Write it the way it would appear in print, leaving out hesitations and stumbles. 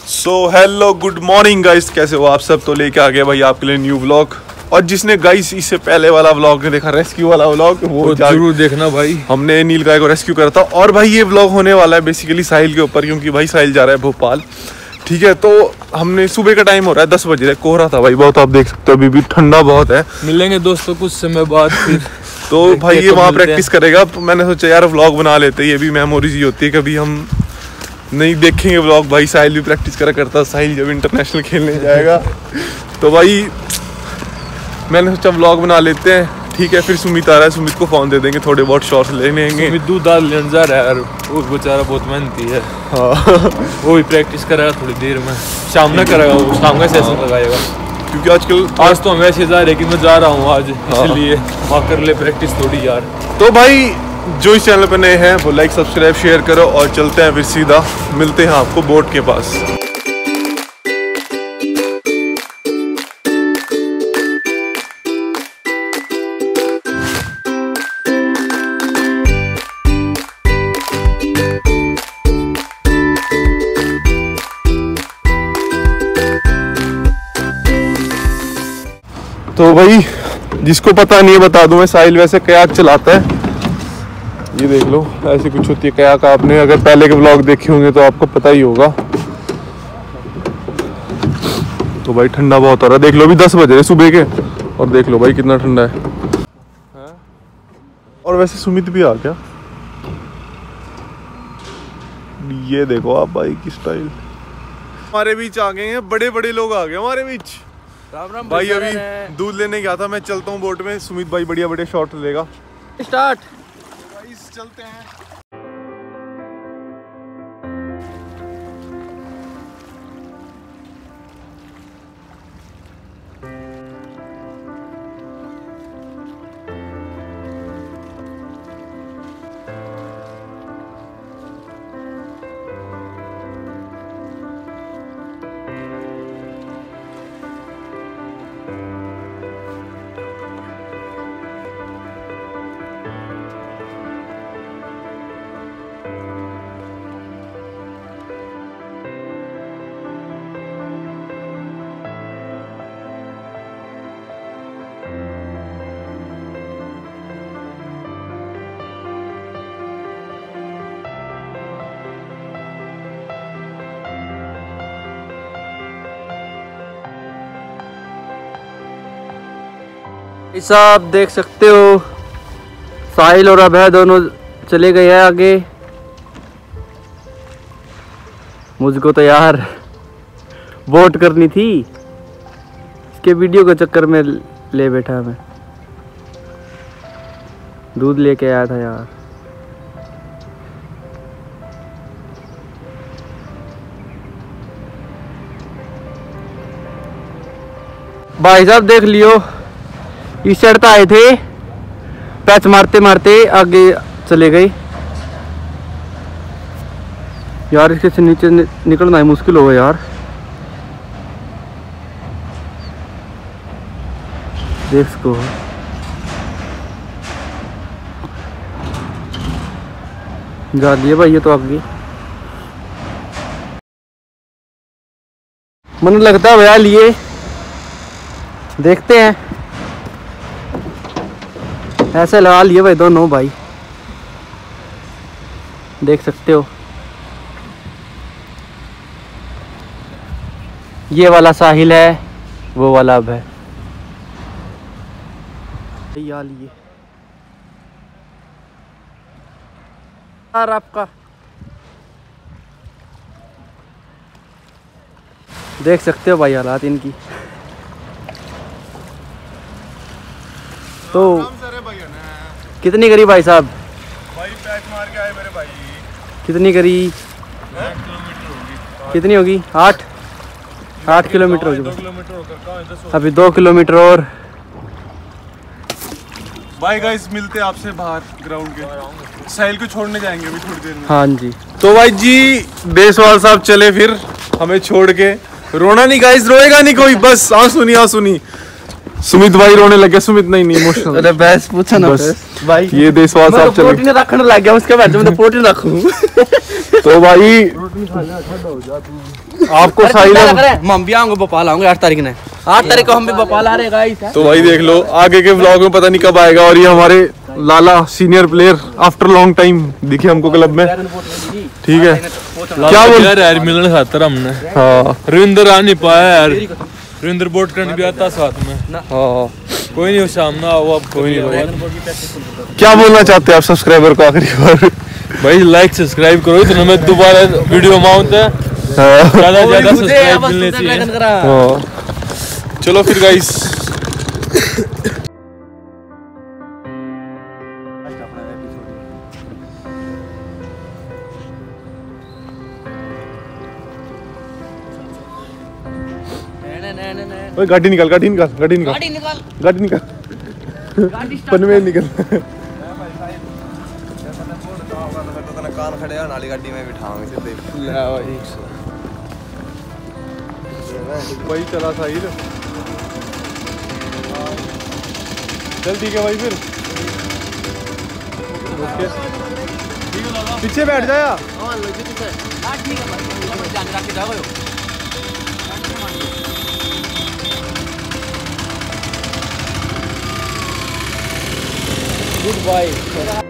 सो hello good morning guys, कैसे हो आप सब। तो लेके आ गया भाई आपके लिए न्यू व्लॉग। और जिसने गाइस इससे पहले वाला व्लॉग ने देखा, रेस्क्यू वाला व्लॉग, वो जरूर देखना भाई। हमने नील गाय को रेस्क्यू करा था। और भाई ये व्लॉग होने वाला है बेसिकली साहिल के ऊपर, क्योंकि भाई साहिल जा रहा है भोपाल। ठीक है, तो हमने सुबह का टाइम हो रहा है 10 बजे, कोहरा था भाई बहुत, आप देख सकते हो अभी भी ठंडा बहुत है। मिलेंगे दोस्तों कुछ समय बाद फिर। तो भाई ये वहाँ प्रैक्टिस करेगा। तो मैंने सोचा यार व्लॉग बना लेते, ये भी मेमोरीज ही होती है, कभी हम नहीं देखेंगे व्लॉग। भाई साहिल भी प्रैक्टिस करा करता, साहिल जब इंटरनेशनल खेलने जाएगा तो भाई मैंने सोचा व्लॉग बना लेते हैं। ठीक है, फिर सुमित आ रहा है, सुमित को फोन दे देंगे, थोड़े बहुत शॉट्स ले लेंगे। सुमित दूध डाल लेने जा रहा है यार, वो बेचारा बहुत मेहनती है। हाँ वो भी प्रैक्टिस करेगा थोड़ी देर में, शाम में करेगा, वो शाम का सेशन लगाएगा। क्योंकि आजकल आज तो हम वैसे जा रहे कि मैं जा रहा हूँ आज, इसलिए कर ले प्रैक्टिस थोड़ी यार। तो भाई जो इस चैनल पर नए हैं वो लाइक सब्सक्राइब शेयर करो, और चलते हैं फिर सीधा मिलते हैं आपको बोट के पास। तो भाई जिसको पता नहीं है बता दूं मैं, साहिल वैसे कयाक चलाता है। ये देख लो ऐसी कुछ होती है कयाक, आपने अगर पहले के व्लॉग देखे होंगे तो आपको पता ही होगा। तो भाई ठंडा बहुत हो रहा है, देख लो अभी 10 बज रहे सुबह के, और देख लो भाई कितना ठंडा है। और वैसे सुमित भी आ गया, ये देखो आप भाई की स्टाइल। हमारे बीच आ गए हैं, बड़े बड़े लोग आ गए हमारे बीच। राम राम भाई अभी दूध लेने गया था, मैं चलता हूँ बोट में, सुमित भाई बढ़िया बढ़िया शॉट लेगा। स्टार्ट चलते हैं। ऐसा आप देख सकते हो साहिल और अभय दोनों चले गए हैं आगे। मुझको तो यार वोट करनी थी, इसके वीडियो के चक्कर में ले बैठा मैं। दूध लेके आया था यार। भाई साहब देख लियो, इस साइड तो आए थे, पैच मारते मारते आगे चले गए यार। इसके से नीचे निकलना ही मुश्किल होगा यार। देख इसको, जा दिए भाई ये तो आगे। मन लगता है भैया लिए, देखते हैं। ऐसे लगा लिए भाई दोनों भाई, देख सकते हो। ये वाला साहिल है, वो वाला अब है यार। लिए यार आपका देख सकते हो भाई हालात इनकी। तो कितनी करी भाई साहब? भाई पैच मार के आए मेरे भाई। कितनी करी? कितनी होगी? 8 किलोमीटर होगी। 2 किलोमीटर होकर अभी 2 किलोमीटर और। बाय गाइस, मिलते हैं आपसे बाहर ग्राउंड के। साहिल को छोड़ने जाएंगे अभी थोड़ी देर में। हाँ जी। तो भाई जी देसवाल साहब चले फिर हमें छोड़ के। रोना नहीं गाइस, रोएगा नहीं कोई, बस आंसू नहीं। सुमित भाई रोने लगे। सुमित नहीं इमोशनल। अरे बस पूछो ना भाई। ये देसवाल साहब चले। प्रोटीन रखने लग गया उसके बाद, मैं तो प्रोटीन रखूं। तो भाई आपको साहिल हम भी आऊंगे भोपाल आऊंगे 8 तारीख ने 8 तारीख को हम भी भोपाल आ रहे हैं गाइस। तो भाई देख लो आगे के व्लॉग में पता नहीं कब आएगा। और ये हमारे लाला senior player after long time दिखे हमको क्लब में। ठीक है क्या बोल यार मिलने खातर हमने। हाँ रविंद्र आ नहीं पाया यार। रविंद्र बोट करने भी आता साथ में। हाँ कोई नहीं शाम ना आओ अब। कोई नहीं। क्या बोलना चाहते हैं आप सब्सक्राइबर को आखिरी बार? भाई लाइक सब्सक्राइब करो तो मैं दोबारा वीडियो माउंट है ज्यादा ज्यादा सब्सक्राइब मिलने चाहिए। चलो फिर गाइस गाड़ी निकाल गाड़ी निकाल गाड़ी निकाल गाड़ी निकाल पनवेल निकल। कान खड़े हो नाली गाड़ी में बिठाऊंगे सीधे। भाई चला साहिल चल ठीक है भाई फिर पीछे बैठ जाया। Good bye.